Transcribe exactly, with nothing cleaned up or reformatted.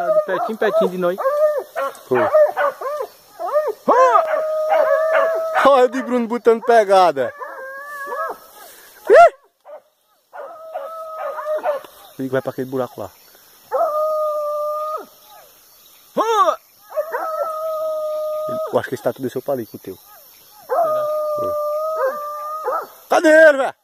Saiu de pertinho, pertinho de nós. Foi. Olha o de Bruno botando pegada. Ele vai para aquele buraco lá. Eu acho que esse tatu desceu para ali com o teu. Será? Cadê ele, velho?